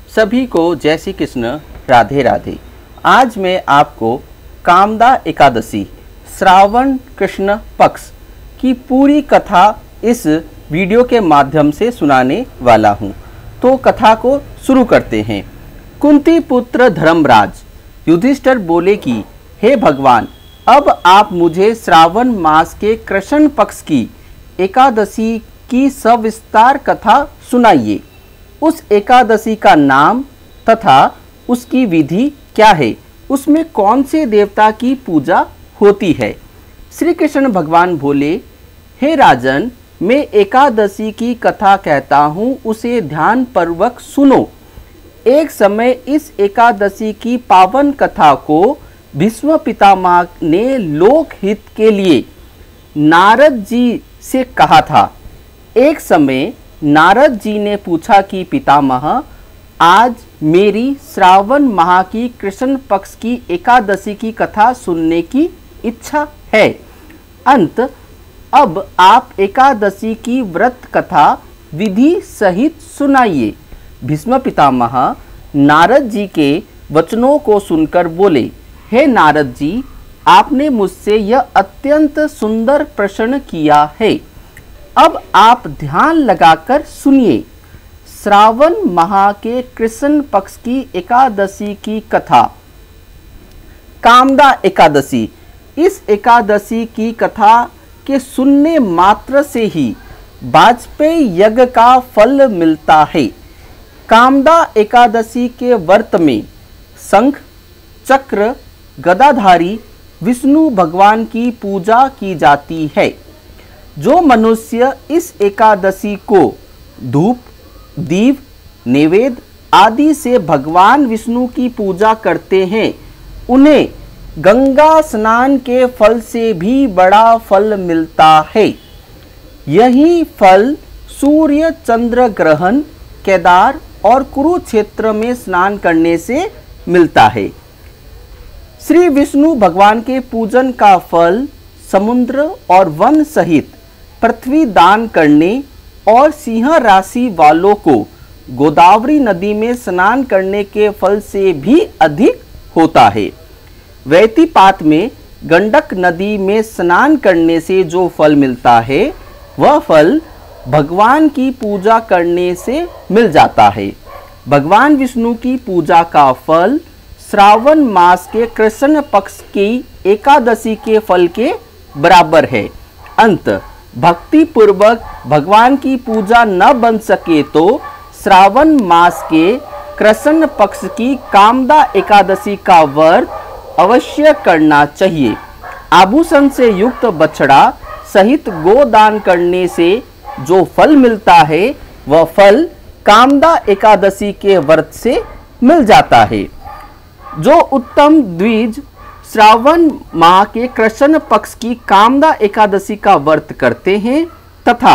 सभी को जय श्री कृष्ण, राधे राधे। आज मैं आपको कामदा एकादशी श्रावण कृष्ण पक्ष की पूरी कथा इस वीडियो के माध्यम से सुनाने वाला हूँ। तो कथा को शुरू करते हैं। कुंती पुत्र धर्मराज युधिष्ठिर बोले कि हे भगवान, अब आप मुझे श्रावण मास के कृष्ण पक्ष की एकादशी की सविस्तार कथा सुनाइए। उस एकादशी का नाम तथा उसकी विधि क्या है, उसमें कौन से देवता की पूजा होती है। श्री कृष्ण भगवान बोले, हे राजन, मैं एकादशी की कथा कहता हूँ, उसे ध्यान पूर्वक सुनो। एक समय इस एकादशी की पावन कथा को भीष्म पितामह ने लोकहित के लिए नारद जी से कहा था। एक समय नारद जी ने पूछा कि पितामह, आज मेरी श्रावण माह की कृष्ण पक्ष की एकादशी की कथा सुनने की इच्छा है। अब आप एकादशी की व्रत कथा विधि सहित सुनाइए। भीष्म पितामह नारद जी के वचनों को सुनकर बोले, हे नारद जी, आपने मुझसे यह अत्यंत सुंदर प्रश्न किया है। अब आप ध्यान लगाकर सुनिए। श्रावण माह के कृष्ण पक्ष की एकादशी की कथा। कामदा एकादशी। इस एकादशी की कथा के सुनने मात्र से ही वाजपेयी यज्ञ का फल मिलता है। कामदा एकादशी के व्रत में शंख चक्र गदाधारी विष्णु भगवान की पूजा की जाती है। जो मनुष्य इस एकादशी को धूप दीप नैवेद्य आदि से भगवान विष्णु की पूजा करते हैं, उन्हें गंगा स्नान के फल से भी बड़ा फल मिलता है। यही फल सूर्य चंद्र ग्रहण, केदार और कुरुक्षेत्र में स्नान करने से मिलता है। श्री विष्णु भगवान के पूजन का फल समुद्र और वन सहित पृथ्वी दान करने और सिंह राशि वालों को गोदावरी नदी में स्नान करने के फल से भी अधिक होता है। वैतिपात में गंडक नदी में स्नान करने से जो फल मिलता है, वह फल भगवान की पूजा करने से मिल जाता है। भगवान विष्णु की पूजा का फल श्रावण मास के कृष्ण पक्ष की एकादशी के फल के बराबर है। भक्ति पूर्वक भगवान की पूजा न बन सके तो श्रावण मास के कृष्ण पक्ष की कामदा एकादशी का व्रत अवश्य करना चाहिए। आभूषण से युक्त बछड़ा सहित गोदान करने से जो फल मिलता है, वह फल कामदा एकादशी के व्रत से मिल जाता है। जो उत्तम द्विज श्रावण माह के कृष्ण पक्ष की कामदा एकादशी का व्रत करते हैं तथा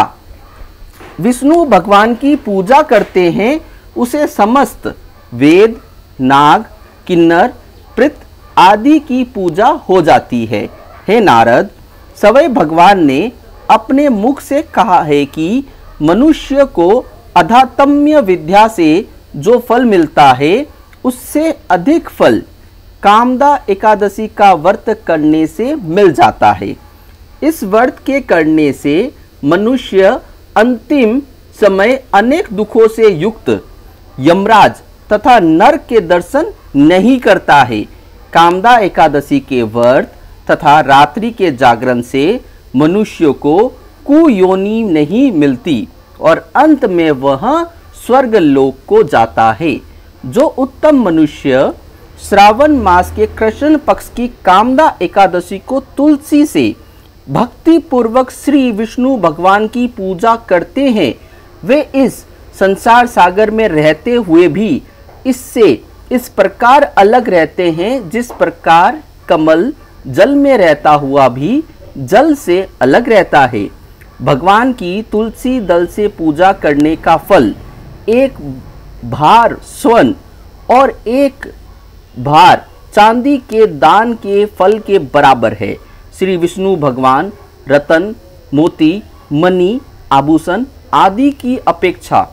विष्णु भगवान की पूजा करते हैं, उसे समस्त वेद नाग किन्नर पृथ आदि की पूजा हो जाती है। हे नारद, सवै भगवान ने अपने मुख से कहा है कि मनुष्य को अध्यात्म विद्या से जो फल मिलता है, उससे अधिक फल कामदा एकादशी का व्रत करने से मिल जाता है। इस व्रत के करने से मनुष्य अंतिम समय अनेक दुखों से युक्त यमराज तथा नरक के दर्शन नहीं करता है। कामदा एकादशी के व्रत तथा रात्रि के जागरण से मनुष्य को कुयोनि नहीं मिलती और अंत में वह स्वर्ग लोक को जाता है। जो उत्तम मनुष्य श्रावण मास के कृष्ण पक्ष की कामदा एकादशी को तुलसी से भक्ति पूर्वक श्री विष्णु भगवान की पूजा करते हैं, वे इस संसार सागर में रहते हुए भी इससे इस प्रकार अलग रहते हैं, जिस प्रकार कमल जल में रहता हुआ भी जल से अलग रहता है। भगवान की तुलसी दल से पूजा करने का फल एक भार स्वर्ण और एक भार चांदी के दान के फल के बराबर है। श्री विष्णु भगवान रतन मोती मणि आभूषण आदि की अपेक्षा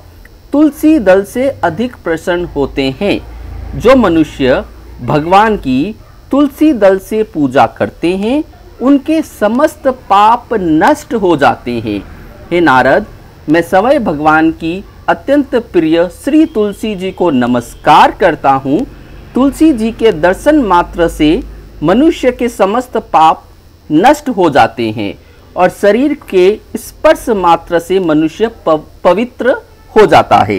तुलसी दल से अधिक प्रसन्न होते हैं। जो मनुष्य भगवान की तुलसी दल से पूजा करते हैं उनके समस्त पाप नष्ट हो जाते हैं। हे नारद, मैं स्वयं भगवान की अत्यंत प्रिय श्री तुलसी जी को नमस्कार करता हूँ। तुलसी जी के दर्शन मात्र से मनुष्य के समस्त पाप नष्ट हो जाते हैं और शरीर के स्पर्श मात्र से मनुष्य पवित्र हो जाता है।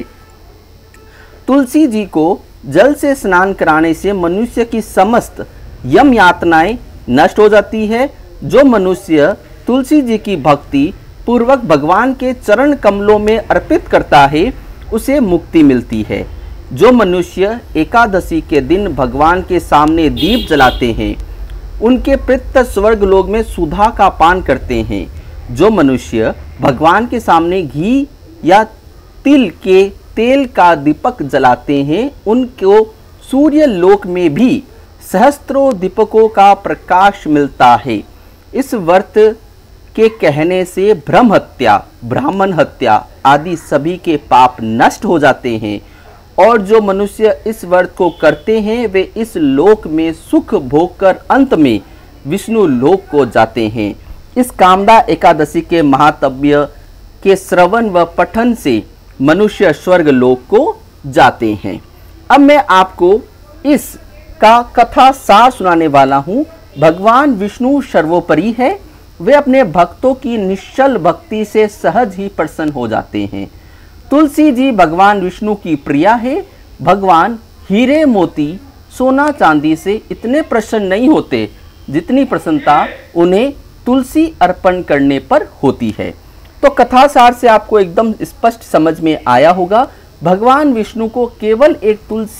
तुलसी जी को जल से स्नान कराने से मनुष्य की समस्त यम यातनाएं नष्ट हो जाती है। जो मनुष्य तुलसी जी की भक्ति पूर्वक भगवान के चरण कमलों में अर्पित करता है उसे मुक्ति मिलती है। जो मनुष्य एकादशी के दिन भगवान के सामने दीप जलाते हैं उनके पितृ स्वर्ग लोक में सुधा का पान करते हैं। जो मनुष्य भगवान के सामने घी या तिल के तेल का दीपक जलाते हैं उनको सूर्य लोक में भी सहस्त्रों दीपकों का प्रकाश मिलता है। इस व्रत के कहने से ब्रह्म हत्या, ब्राह्मण हत्या आदि सभी के पाप नष्ट हो जाते हैं और जो मनुष्य इस व्रत को करते हैं वे इस लोक में सुख भोग कर अंत में विष्णु लोक को जाते हैं। इस कामदा एकादशी के महात्म्य के श्रवण व पठन से मनुष्य स्वर्ग लोक को जाते हैं। अब मैं आपको इस का कथा सार सुनाने वाला हूँ। भगवान विष्णु सर्वोपरि है। वे अपने भक्तों की निश्चल भक्ति से सहज ही प्रसन्न हो जाते हैं। तुलसी जी भगवान विष्णु की प्रिया है। भगवान हीरे मोती सोना चांदी से इतने प्रसन्न नहीं होते जितनी प्रसन्नता उन्हें तुलसी अर्पण करने पर होती है। तो कथा सार से आपको एकदम स्पष्ट समझ में आया होगा। भगवान विष्णु को केवल एक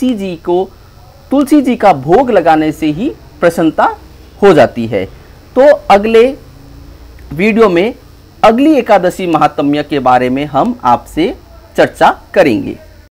तुलसी जी का भोग लगाने से ही प्रसन्नता हो जाती है। तो अगले वीडियो में अगली एकादशी महात्म्य के बारे में हम आपसे चर्चा करेंगे।